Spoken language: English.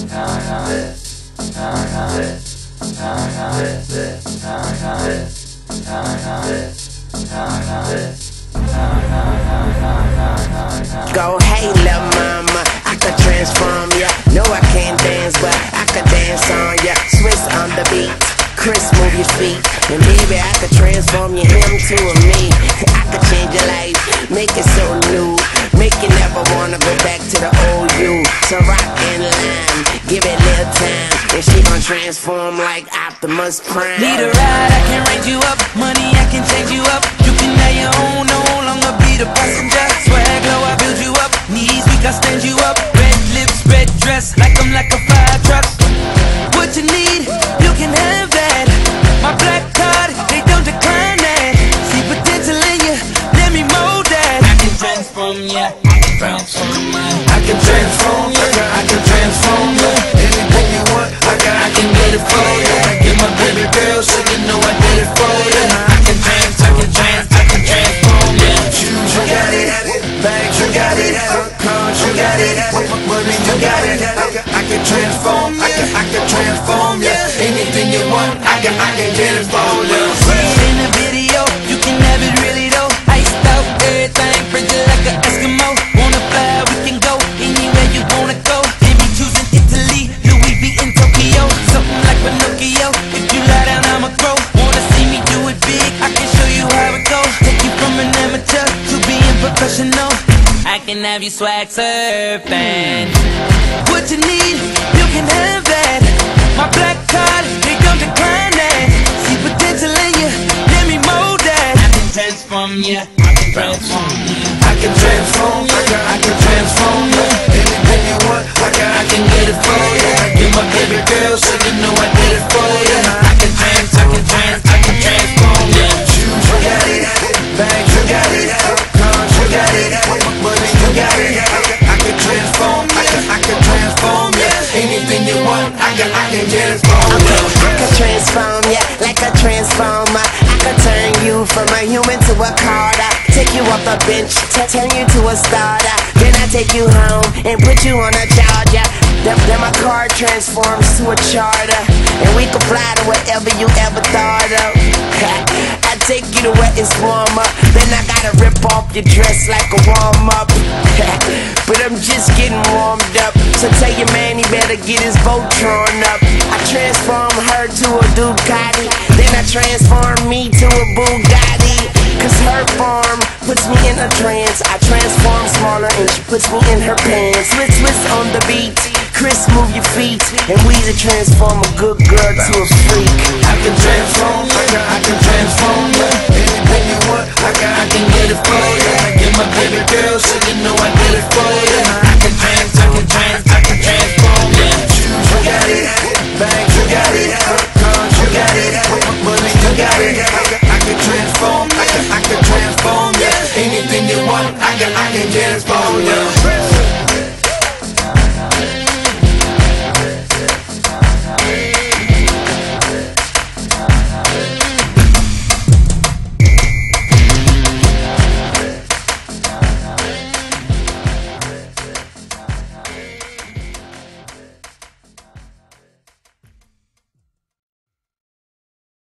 Go, hey, lil' mama, I could transform ya. No, I can't dance, but I could dance on ya. Swiss on the beat, Chris, move your feet. And baby, I could transform you, him to a me. I could change your life, make it so new. Make you never wanna go back to the old you. So rock and line, give it a little time, and she gon' transform like Optimus Prime. Need a ride, I can raise you up. Money, I can change you up. You can have your own, no longer be the passenger. Swag low, I build you up. Knees weak, I stand you up. Red lips, red dress, like I'm like a fire truck. What you need, you can have that. My black card, they don't decline that. See potential in you, let me mold that. I can transform ya, I can transform ya. I can transform ya, I can transform ya. Anything you want, I can get it for ya. I get my baby girl, so you know I did it for ya. I can transform ya. Shoes, you got it. Bags, you got it. Cars, you got it. Money, you got it. I can transform ya, I can transform ya. Anything you want, I can get it for ya. See it in the video, you can have it really though. Iced out, everything, frigid like an Eskimo. Wanna fly, we can go anywhere you wanna go. Maybe choosing Italy, Louis V in Tokyo. Something like Pinocchio, if you lie down I'ma grow. Wanna see me do it big, I can show you how it goes. Take you from an amateur to being professional. I can have you swag surfing. What you need, you can have that. My black card, they don't decline that. See potential in you, let me mold that. I can transform ya, I can transform ya. I can transform ya, I can transform ya. Anything you want, I can get it for ya. I get my baby girl, so you know I did it for ya. I can transform ya. Shoes, you got it. Bags, you got it. Cars, you got it. Money, you got it. I can transform ya. Anything you want, I can get it for ya. I can transform ya like a transformer. I can turn you from a human to a carter. Take you off the bench, turn you to a starter. Then I take you home and put you on a charger. Then my car transforms to a charter, and we can fly to wherever you ever thought of. I take you to where it's warmer. Then I gotta rip off your dress like a warm-up. But I'm just getting warmed up, so tell your man he better get his Voltron up. I transform her to a Ducati, then I transform me to a Bugatti. Cause her form puts me in a trance. I transform smaller and she puts me in her pants. Swiss on the beat, Chris, move your feet, and we to transform a good girl to a freak. I can transform ya, I can transform ya. Anything you want, I can get it for ya. I get my baby girl, so you know I did it for ya. I can transform ya. Shoes, you got it. Bags, you got it. Cars, you got it. Money, you got it. I can transform ya. Anything you want, I can get it for ya.